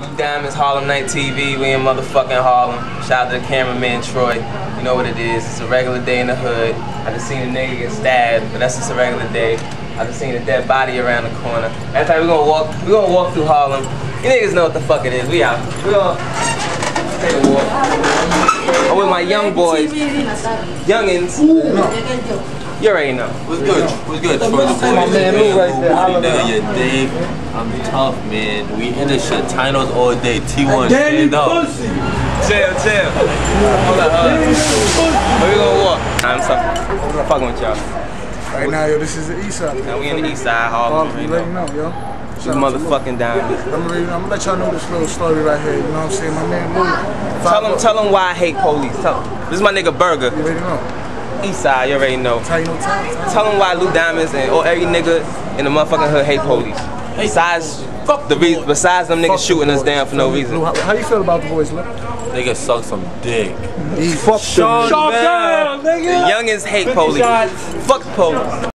Blue Diamonds, Harlem Night TV, we in motherfucking Harlem. Shout out to the cameraman Troy. You know what it is, it's a regular day in the hood. I just seen a nigga get stabbed, but that's just a regular day. I just seen a dead body around the corner. That's how we're gonna walk through Harlem. You niggas know what the fuck it is. We out. We gonna take a walk. I'm with my young boys. Youngins. You already know. What's good? What's good? My man Lou right there. You dig? I'm tough, man. We in the Shatinos all day. T1 stand up. Chill. Hold up. Where we gonna walk? I'm fucking with y'all. Right now, yo, this is the east side. Now we in the east side, Harlem. You already know, yo. These motherfucking diamonds. I'm gonna let y'all know this little story right here. You know what I'm saying? My man Lou. Tell him why I hate police. Tell him. This is my nigga Burger. You already know. East side, you already know. Tell him why Lou Diamonds and every nigga in the motherfucking hood hate police. Besides them niggas shooting us down for no reason. Lou, how you feel about the boys, Lou? Nigga suck some dick. Fuck them. The youngins hate police. Fuck police.